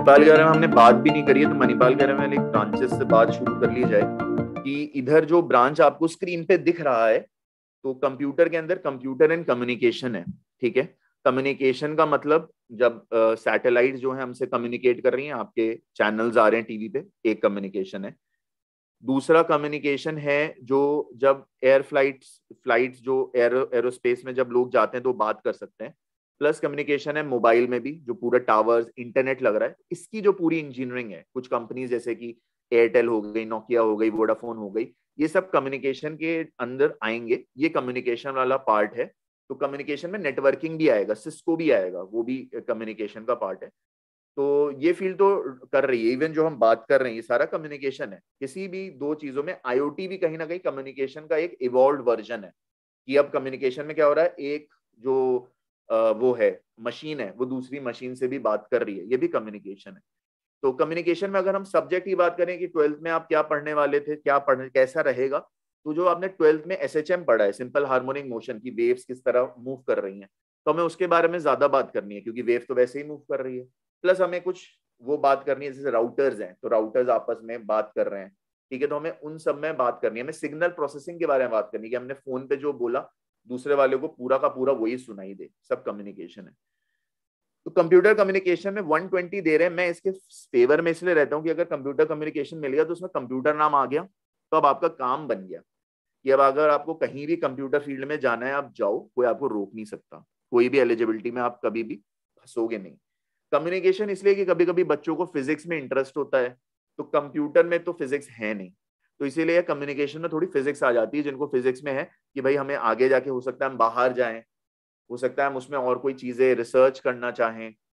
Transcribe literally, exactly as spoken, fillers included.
मणिपाल के बारे में हमने बात भी नहीं करी है, तो मणिपाल के बारे में एक ब्रांचेस से बात शुरू कर ली जाए कि इधर जो ब्रांच आपको स्क्रीन पे दिख रहा है, तो कंप्यूटर के अंदर कंप्यूटर एंड कम्युनिकेशन है। ठीक है, कम्युनिकेशन का मतलब जब सैटेलाइट जो है हमसे कम्युनिकेट कर रही हैं, आपके चैनल्स आ रहे हैं टीवी पे, एक कम्युनिकेशन है। दूसरा कम्युनिकेशन है जो जब एयर फ्लाइट्स फ्लाइट्स जो एरो एरोस्पेस में जब लोग जाते हैं तो बात कर सकते हैं। प्लस कम्युनिकेशन है मोबाइल में भी, जो पूरा टावर्स इंटरनेट लग रहा है, इसकी जो पूरी इंजीनियरिंग है, कुछ कंपनीज जैसे कि एयरटेल हो गई, नोकिया हो गई, वोडाफोन हो गई, ये सब कम्युनिकेशन के अंदर आएंगे। ये कम्युनिकेशन वाला पार्ट है। तो कम्युनिकेशन में नेटवर्किंग भी आएगा, सिस्को भी आएगा, वो भी कम्युनिकेशन का पार्ट है। तो ये फील्ड तो कर रही है। इवन जो हम बात कर रहे हैं ये सारा कम्युनिकेशन है। किसी भी दो चीजों में आईओटी भी कहीं ना कहीं कम्युनिकेशन का एक इवॉल्व वर्जन है, कि अब कम्युनिकेशन में क्या हो रहा है, एक जो अ, वो है मशीन है, वो दूसरी मशीन से भी बात कर रही है, ये भी कम्युनिकेशन है। तो कम्युनिकेशन में अगर हम सब्जेक्ट की बात करें कि ट्वेल्थ में आप क्या पढ़ने वाले थे, क्या पढ़ने कैसा रहेगा, तो जो आपने ट्वेल्थ में एसएचएम पढ़ा है, सिंपल हार्मोनिक मोशन की वेव्स किस तरह मूव कर रही हैं, तो हमें उसके बारे में ज्यादा बात करनी है, क्योंकि वेव तो वैसे ही मूव कर रही है। प्लस हमें कुछ वो बात करनी है, जैसे राउटर्स हैं, तो राउटर्स आपस में बात कर रहे हैं। ठीक है, तो हमें उन सब में बात करनी है। हमें सिग्नल प्रोसेसिंग के बारे में बात करनी है, कि हमने फोन पे जो बोला दूसरे वाले को पूरा का पूरा वही सुनाई दे, सब कम्युनिकेशन है। तो कंप्यूटर कम्युनिकेशन में वन ट्वेंटी दे रहे हैं। मैं इसके फेवर में इसलिए रहता हूँ कि अगर कंप्यूटर कम्युनिकेशन मिल गया तो उसमें कंप्यूटर नाम आ गया, तो अब आपका काम बन गया कि अब अगर आपको कहीं भी कंप्यूटर फील्ड में जाना है, आप जाओ, कोई आपको रोक नहीं सकता। कोई भी एलिजिबिलिटी में आप कभी भी फंसोगे नहीं। कम्युनिकेशन इसलिए कि कभी कभी बच्चों को फिजिक्स में इंटरेस्ट होता है, तो कंप्यूटर में तो फिजिक्स है नहीं, तो इसीलिए कम्युनिकेशन में थोड़ी फिजिक्स आ जाती है। जिनको फिजिक्स में है कि भाई हमें आगे जाके हो सकता है हम बाहर जाएं, हो सकता है हम उसमें और कोई चीजें रिसर्च करना चाहें,